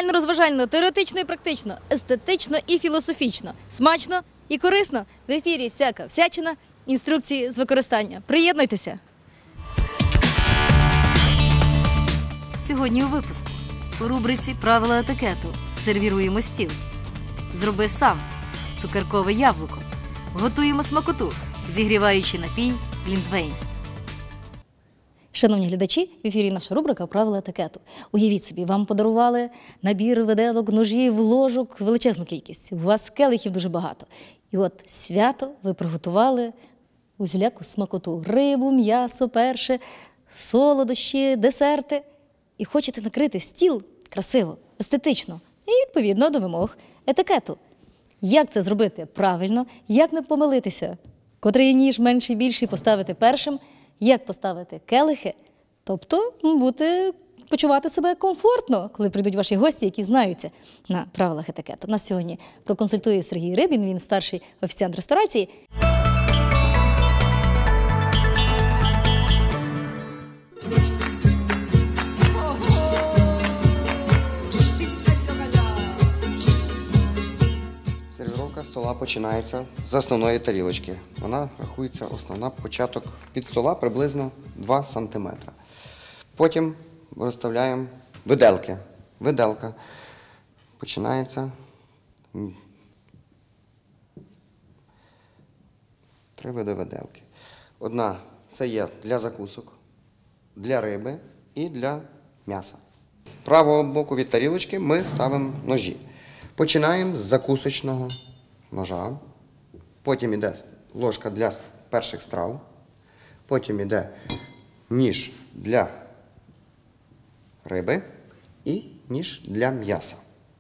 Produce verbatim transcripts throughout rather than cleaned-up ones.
Пізнавально-розважально, теоретично і практично, естетично і філософічно, смачно і корисно. В ефірі всяка всячина, інструкції з використання. Приєднуйтеся! Сьогодні у випуску. У рубриці «Правила етикету» сервіруємо стіл. Зроби сам. Цукеркове яблуко. Готуємо смакоту. Зігріваючи напій Глінтвейн. Шановні глядачі, в ефірі наша рубрика «Правила етикету». Уявіть собі, вам подарували набір виделок, ножів, ложок, величезну кількість. У вас келихів дуже багато. І от свято ви приготували усіляку смакоту. Рибу, м'ясо, перше, солодощі, десерти. І хочете накрити стіл красиво, естетично і відповідно до вимог етикету. Як це зробити правильно, як не помилитися, котрий ніж менший, більший поставити першим, як поставити келихи, тобто бути, почувати себе комфортно, коли прийдуть ваші гості, які знаються на правилах етикету. Нас сьогодні проконсультує Сергій Рибін, він старший офіціант ресторації. Сервіровка стола починається з основної тарілочки. Вона рахується основна, початок від стола приблизно два сантиметри. Потім розставляємо виделки. Виделка починається три види виделки. Одна це є для закусок, для риби і для м'яса. З правого боку від тарілочки ми ставимо ножі. Починаємо з закусочного ножа, потім йде ложка для перших страв, потім йде ніж для риби і ніж для м'яса.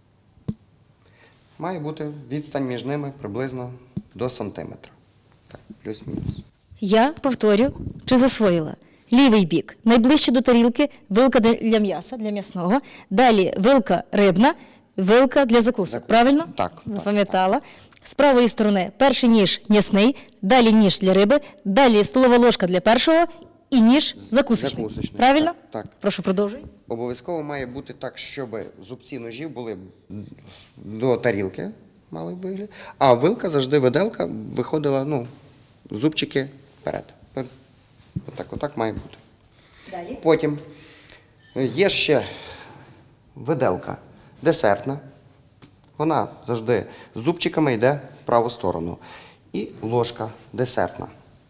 Має бути відстань між ними приблизно до сантиметра. Так, плюс-мінус. Я повторю, чи засвоїла. Лівий бік. Найближче до тарілки вилка для м'яса, для м'ясного. Далі вилка рибна, вилка для закусок. Закусок. Правильно? Так. Запам'ятала. З правої сторони перший ніж м'ясний, далі ніж для риби, далі столова ложка для першого і ніж закусочний. Закусочний. Правильно? Так, так. Прошу, продовжуй. Обов'язково має бути так, щоб зубці ножів були до тарілки, мали вигляд, а вилка, завжди виделка, виходила, ну, зубчики вперед. Отак, отак має бути. Далі. Потім є ще виделка десертна. Вона завжди з зубчиками йде в праву сторону. І ложка десертна.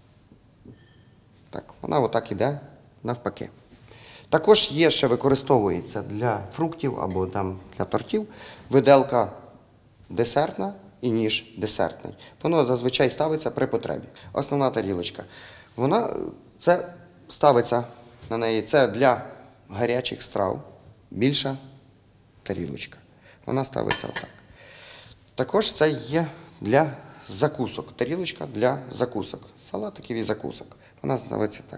Так, вона отак йде навпаки. Також є ще, використовується для фруктів або там для тортів, виделка десертна і ніж десертний. Воно зазвичай ставиться при потребі. Основна тарілочка. Вона, це ставиться на неї, це для гарячих страв, більша тарілочка. Вона ставиться отак. Також це є для закусок. Тарілочка для закусок. Салатиків і закусок. Вона ставиться так.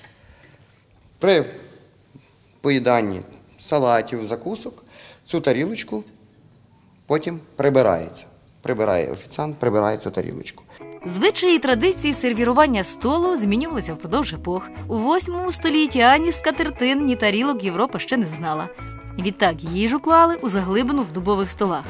При поїданні салатів, закусок, цю тарілочку потім прибирається. Прибирає офіціант, прибирає цю тарілочку. Звичаї і традиції сервірування столу змінювалися впродовж епох. У восьмому столітті ані скатертин, ні тарілок Європа ще не знала. Відтак їжу клали у заглибину в дубових столах.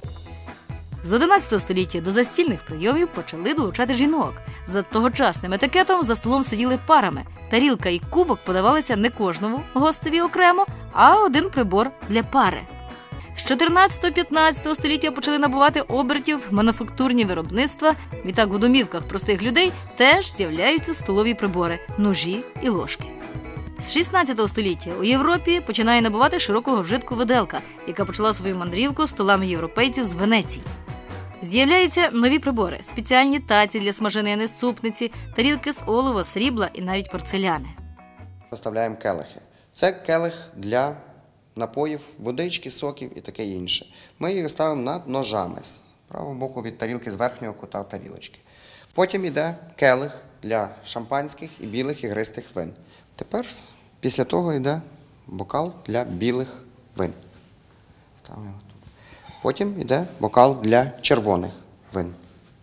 З одинадцятого століття до застільних прийомів почали долучати жінок. За тогочасним етикетом за столом сиділи парами. Тарілка і кубок подавалися не кожному гостеві окремо, а один прибор для пари. З чотирнадцятого-п'ятнадцятого століття почали набувати обертів мануфактурні виробництва. Відтак у домівках простих людей теж з'являються столові прибори – ножі і ложки. З шістнадцятого століття у Європі починає набувати широкого вжитку виделка, яка почала свою мандрівку столами європейців з Венеції. З'являються нові прибори – спеціальні таці для смаженини, супниці, тарілки з олова, срібла і навіть порцеляни. Поставляємо келихи. Це келих для напоїв, водички, соків і таке інше. Ми їх ставимо над ножами з правого боку від тарілки, з верхнього кута тарілочки. Потім йде келих для шампанських і білих ігристих вин. Тепер після того йде бокал для білих вин. Ставимо його тут. Потім йде бокал для червоних вин.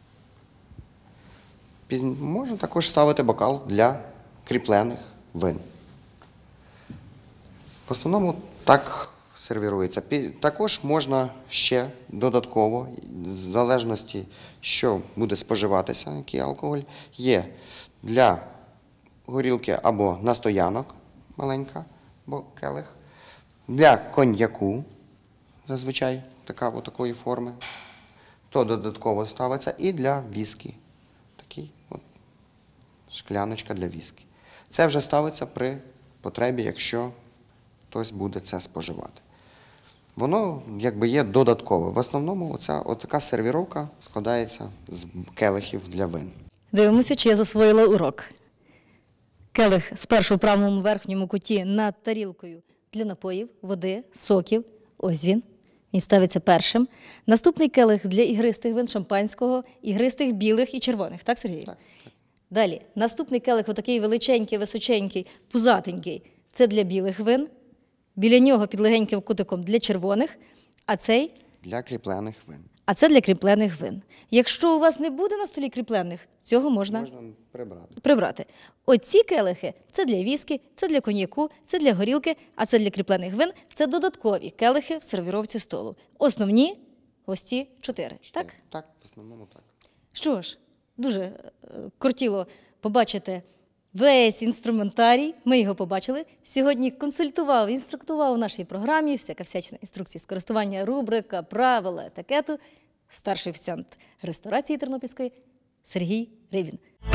Можна також ставити бокал для кріплених вин. В основному так сервірується. Пі- Також можна ще додатково, в залежності, що буде споживатися, який алкоголь, є для горілки або настоянок маленька, бо келих, для коньяку, зазвичай така, от такої форми, то додатково ставиться, і для віскі. Такий от шкляночка для віскі. Це вже ставиться при потребі, якщо хтось буде це споживати. Воно якби є додаткове. В основному оця, от така сервіровка складається з келихів для вин. Дивимося, чи я засвоїла урок. Келих спершу в правому верхньому куті над тарілкою для напоїв, води, соків. Ось він. Він ставиться першим. Наступний келих для ігристих вин, шампанського, ігристих білих і червоних. Так, Сергій? Так, так. Далі. Наступний келих, отакий величенький, височенький, пузатенький. Це для білих вин. Біля нього під легеньким кутиком для червоних, а цей Для кріплених вин. а це для кріплених вин. Якщо у вас не буде на столі кріплених, цього можна, Можна прибрати. прибрати. Оці келихи – це для віскі, це для коньяку, це для горілки, а це для кріплених вин – це додаткові келихи в сервіровці столу. Основні – ось ці чотири. Так? Так, в основному так. Що ж, дуже е, кортіло побачити весь інструментарій. Ми його побачили. Сьогодні консультував, інструктував у нашій програмі всяка всячна інструкція з користування, рубрика, правила, етикету. Старший офіціант ресторації Тернопільської Сергій Рибін.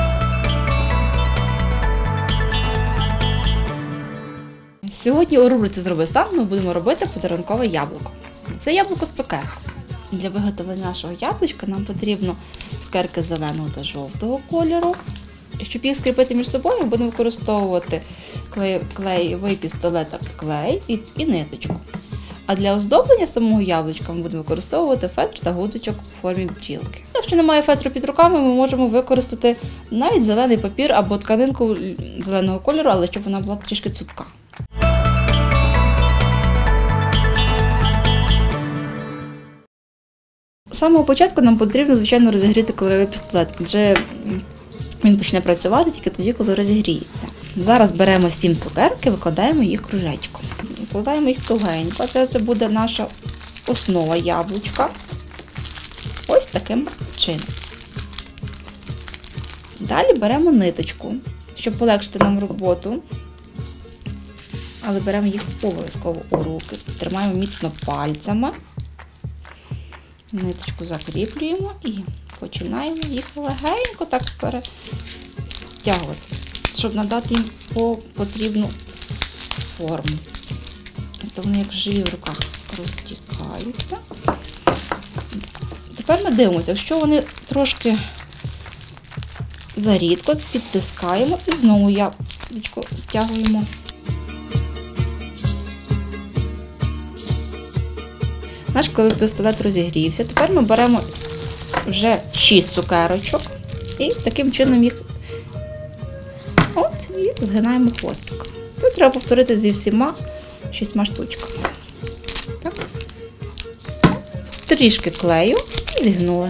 Сьогодні у рубриці «Зроби сам» ми будемо робити подарункове яблуко. Це яблуко з цукерок. Для виготовлення нашого яблучка нам потрібно цукерки зеленого та жовтого кольору. Щоб їх скріпити між собою, ми будемо використовувати клей, клеєвий пістолет та клей і, і ниточку. А для оздоблення самого яблучка ми будемо використовувати фетр та гудзичок у формі бджілки. Якщо немає фетру під руками, ми можемо використати навіть зелений папір або тканинку зеленого кольору, але щоб вона була трішки цупка. З самого початку нам потрібно, звичайно, розігріти клеєвий пістолет, адже він почне працювати тільки тоді, коли розігріється. Зараз беремо сім цукерок і викладаємо їх кружечком. Викладаємо їх тугенько. Це, це буде наша основа яблучка. Ось таким чином. Далі беремо ниточку, щоб полегшити нам роботу. Але беремо їх обов'язково у руки, тримаємо міцно пальцями. Ниточку закріплюємо і починаємо їх легенько так перестягувати, щоб надати їм потрібну форму. Тобто вони як живі в руках розтікаються. Тепер ми дивимося, якщо вони трошки зарідко, підтискаємо і знову яблучко стягуємо. Наш клеєвий пістолет розігрівся. Тепер ми беремо вже шість цукерочок і таким чином їх от і згинаємо хвостик. Це треба повторити зі всіма шістьма штучками. Так. Трішки клею і зігнули.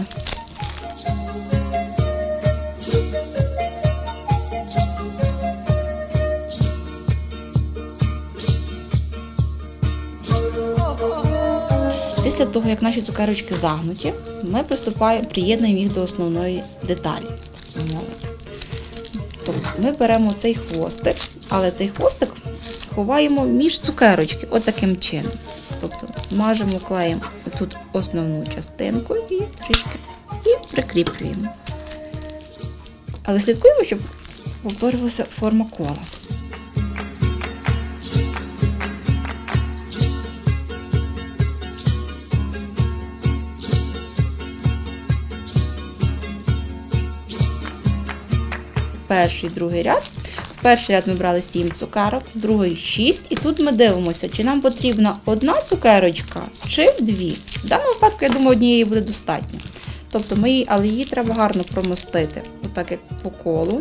Після того, як наші цукерочки загнуті, ми приступаємо, приєднуємо їх до основної деталі. Тобто ми беремо цей хвостик, але цей хвостик ховаємо між цукерочки, от таким чином. Тобто мажемо клеєм тут основну частинку і трішки і прикріплюємо. Але слідкуємо, щоб повторювалася форма кола. Перший, другий ряд. В перший ряд ми брали сім цукерок, в другий шість. І тут ми дивимося, чи нам потрібна одна цукерочка, чи дві. В даному випадку, я думаю, однієї буде достатньо. Тобто ми її, але її треба гарно промастити, отак як по колу.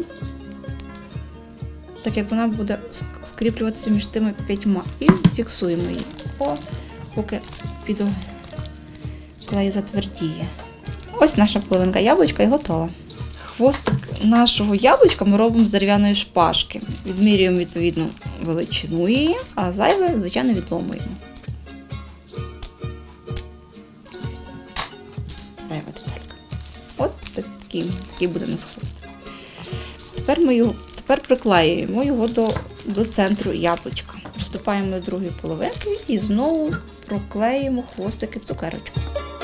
Так як вона буде скріплюватися між тими п'ятьма. І фіксуємо її, поки під клей затвердіє. Ось наша половинка яблучка і готова. Хвостик нашого яблучка ми робимо з дерев'яної шпажки. Відмірюємо відповідну величину її, а зайве, звичайно, відломуємо. такий, такий буде у нас хвост. Тепер ми його, тепер приклеюємо його до, до центру яблучка. Приступаємо до другої половинки і знову проклеїмо хвостики цукерочок.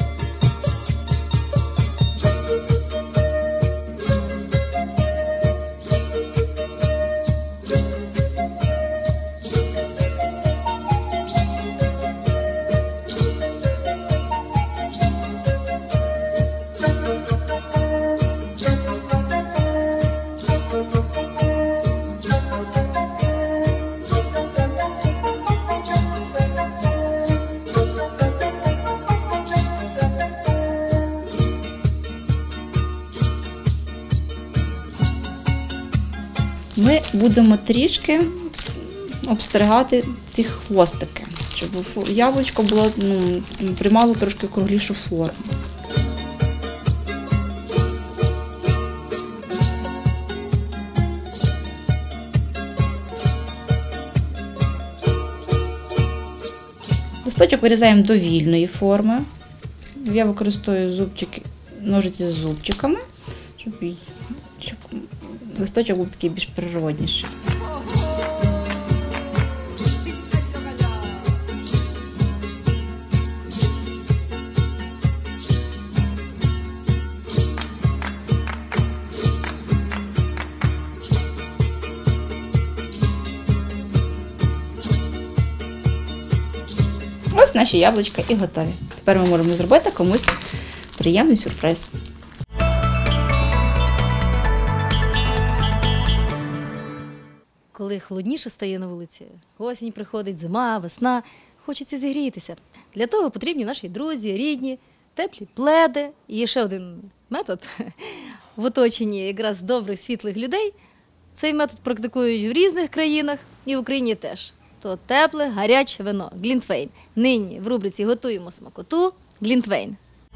Ми будемо трішки обстригати ці хвостики, щоб яблучко було, ну, приймало трошки круглішу форму. Листочок вирізаємо до вільної форми. Я використовую зубчики, ножиці з зубчиками, щоб, щоб листочок був такий більш природніший. Ось наші яблучка і готові. Тепер ми можемо зробити комусь приємний сюрприз. Коли холодніше стає на вулиці, осінь приходить, зима, весна, хочеться зігрітися. Для того потрібні наші друзі, рідні, теплі пледи. І є ще один метод в оточенні якраз добрих, світлих людей. Цей метод практикують в різних країнах і в Україні теж. То тепле, гаряче вино – глінтвейн. Нині в рубриці «Готуємо смакоту» – глінтвейн.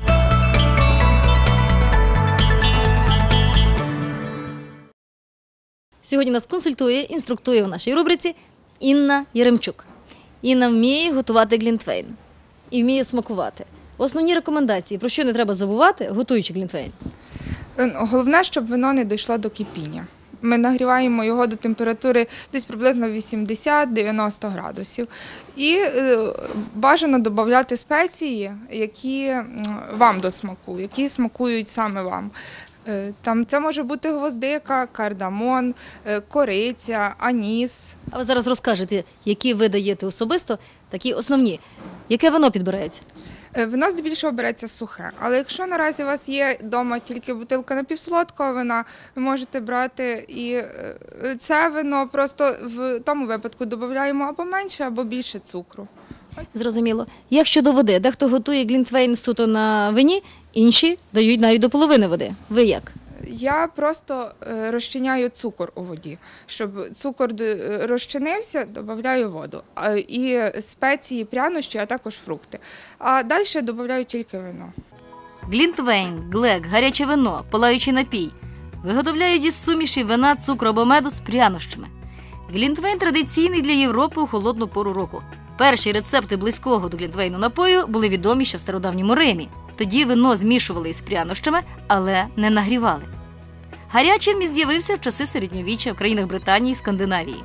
Сьогодні нас консультує, інструктує в нашій рубриці Інна Яремчук. Інна вміє готувати глінтвейн і вміє смакувати. Основні рекомендації, про що не треба забувати, готуючи глінтвейн? Головне, щоб вино не дійшло до кипіння. Ми нагріваємо його до температури десь приблизно вісімдесят-дев'яносто градусів. І бажано додати спеції, які вам до смаку, які смакують саме вам. Там це може бути гвоздика, кардамон, кориця, аніс. А ви зараз розкажете, які ви даєте особисто, такі основні. Яке вино підбирається? Вино здебільшого береться сухе, але якщо наразі у вас є вдома тільки бутилка напівсолодкого вина, ви можете брати і це вино, просто в тому випадку додаємо або менше, або більше цукру. Зрозуміло. Як щодо води? Дехто готує глінтвейн суто на вині, інші дають навіть до половини води. Ви як? Я просто розчиняю цукор у воді. Щоб цукор розчинився, додаю воду. І спеції, прянощі, а також фрукти. А далі додаю тільки вино. Глінтвейн, глек, гаряче вино, палаючий напій. Виготовляють із суміші вина, цукру або меду з прянощами. Глінтвейн традиційний для Європи у холодну пору року. Перші рецепти близького до глінтвейну напою були відомі ще в стародавньому Римі. Тоді вино змішували із прянощами, але не нагрівали. Гарячим він з'явився в часи середньовіччя в країнах Британії і Скандинавії.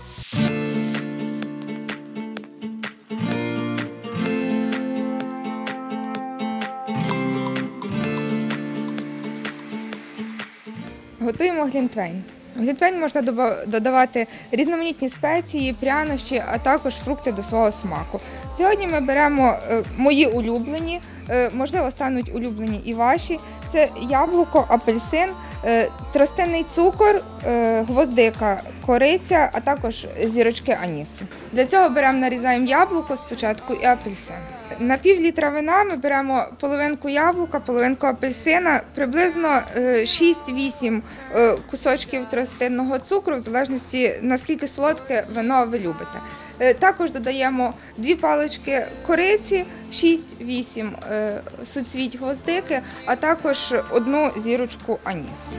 Готуємо глінтвейн. В глінтвейн можна додавати різноманітні спеції, прянощі, а також фрукти до свого смаку. Сьогодні ми беремо мої улюблені, можливо, стануть улюблені і ваші. Це яблуко, апельсин, тростинний цукор, гвоздика, кориця, а також зірочки анісу. Для цього беремо, нарізаємо яблуко спочатку і апельсин. На пів літра вина ми беремо половинку яблука, половинку апельсина, приблизно шість-вісім кусочків тростинного цукру, в залежності наскільки солодке вино ви любите. Також додаємо дві палички кориці, шість-вісім суцвіть гвоздики, а також одну зірочку анісу.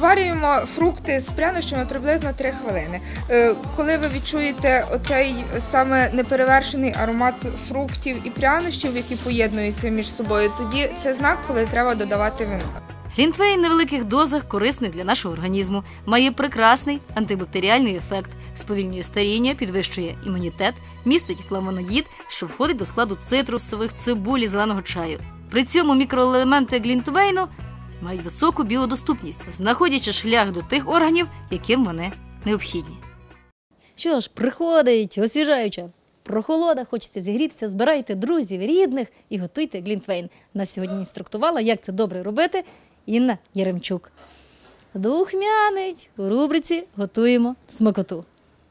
Проварюємо фрукти з прянощами приблизно три хвилини. Е, Коли ви відчуєте оцей саме неперевершений аромат фруктів і прянощів, які поєднуються між собою, тоді це знак, коли треба додавати вино. Глінтвейн на великих дозах корисний для нашого організму, має прекрасний антибактеріальний ефект, сповільнює старіння, підвищує імунітет, містить флавоноїд, що входить до складу цитрусових, цибулі, зеленого чаю. При цьому мікроелементи глінтвейну мають високу біодоступність, знаходячи шлях до тих органів, яким вони необхідні. Що ж, приходить освіжаюча прохолода, хочеться зігрітися, збирайте друзів, рідних і готуйте глінтвейн. Нас сьогодні інструктувала, як це добре робити, Інна Яремчук. Духмянить у рубриці «Готуємо смакоту».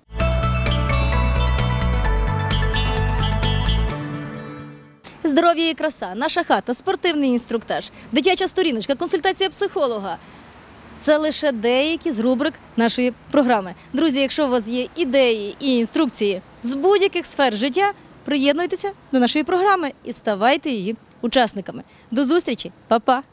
Здоров'я і краса, наша хата, спортивний інструктаж, дитяча сторіночка, консультація психолога. Це лише деякі з рубрик нашої програми. Друзі, якщо у вас є ідеї і інструкції з будь-яких сфер життя, приєднуйтеся до нашої програми і ставайте її учасниками. До зустрічі, па-па!